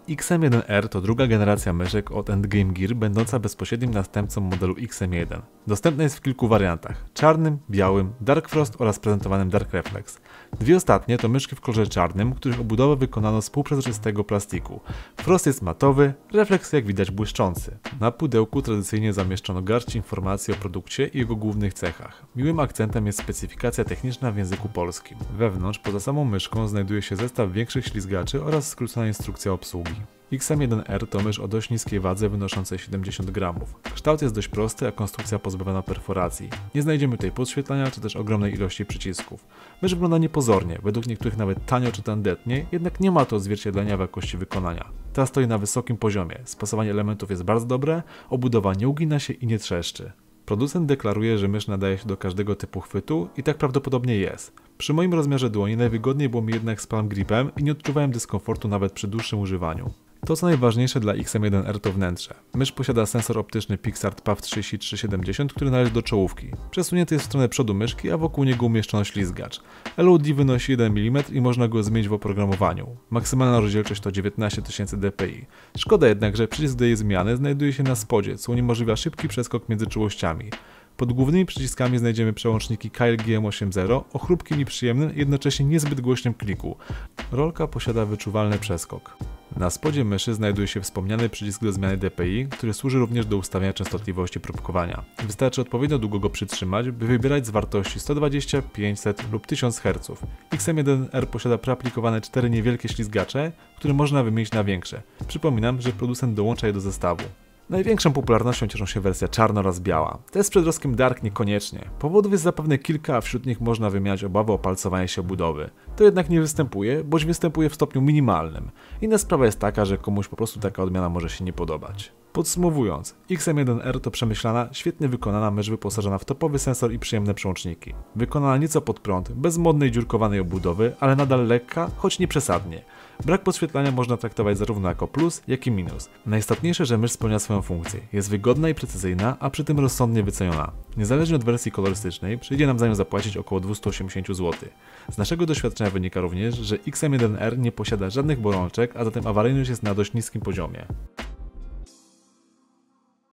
XM1R to druga generacja myszek od Endgame Gear, będąca bezpośrednim następcą modelu XM1. Dostępna jest w kilku wariantach: czarnym, białym, Dark Frost oraz prezentowanym Dark Reflex. Dwie ostatnie to myszki w kolorze czarnym, których obudowę wykonano z półprzezroczystego plastiku. Frost jest matowy, Reflex jak widać błyszczący. Na pudełku tradycyjnie zamieszczono garść informacji o produkcie i jego głównych cechach. Miłym akcentem jest specyfikacja techniczna w języku polskim. Wewnątrz, poza samą myszką, znajduje się zestaw większych ślizgaczy oraz skrócona instrukcja obsługi. XM1R to mysz o dość niskiej wadze wynoszącej 70 gramów. Kształt jest dość prosty, a konstrukcja pozbawiona perforacji. Nie znajdziemy tutaj podświetlania czy też ogromnej ilości przycisków. Mysz wygląda niepozornie, według niektórych nawet tanio czy tandetnie, jednak nie ma to odzwierciedlenia w jakości wykonania. Ta stoi na wysokim poziomie, spasowanie elementów jest bardzo dobre, obudowa nie ugina się i nie trzeszczy. Producent deklaruje, że mysz nadaje się do każdego typu chwytu i tak prawdopodobnie jest. Przy moim rozmiarze dłoni najwygodniej było mi jednak z palm gripem i nie odczuwałem dyskomfortu nawet przy dłuższym używaniu. To co najważniejsze dla XM1R to wnętrze. Mysz posiada sensor optyczny Pixart PAV3370, który należy do czołówki. Przesunięty jest w stronę przodu myszki, a wokół niego umieszczono ślizgacz. LOD wynosi 1 mm i można go zmienić w oprogramowaniu. Maksymalna rozdzielczość to 19000 dpi. Szkoda jednak, że przycisk do jej zmiany znajduje się na spodzie, co uniemożliwia szybki przeskok między czułościami. Pod głównymi przyciskami znajdziemy przełączniki Keil GM80 o chrupkim i przyjemnym, jednocześnie niezbyt głośnym kliku. Rolka posiada wyczuwalny przeskok. Na spodzie myszy znajduje się wspomniany przycisk do zmiany DPI, który służy również do ustawiania częstotliwości próbkowania. Wystarczy odpowiednio długo go przytrzymać, by wybierać z wartości 120, 500 lub 1000 Hz. XM1R posiada preaplikowane 4 niewielkie ślizgacze, które można wymienić na większe. Przypominam, że producent dołącza je do zestawu. Największą popularnością cieszą się wersja czarna oraz biała. Te z przedrostkiem Dark niekoniecznie. Powodów jest zapewne kilka, a wśród nich można wymieniać obawę o palcowanie się obudowy. To jednak nie występuje, boć występuje w stopniu minimalnym. Inna sprawa jest taka, że komuś po prostu taka odmiana może się nie podobać. Podsumowując, XM1R to przemyślana, świetnie wykonana mysz wyposażona w topowy sensor i przyjemne przełączniki. Wykonana nieco pod prąd, bez modnej dziurkowanej obudowy, ale nadal lekka, choć nie przesadnie. Brak podświetlania można traktować zarówno jako plus, jak i minus. Najistotniejsze, że mysz spełnia swoją funkcję. Jest wygodna i precyzyjna, a przy tym rozsądnie wyceniona. Niezależnie od wersji kolorystycznej, przyjdzie nam za nią zapłacić około 280 zł. Z naszego doświadczenia wynika również, że XM1R nie posiada żadnych bolączek, a zatem awaryjność jest na dość niskim poziomie.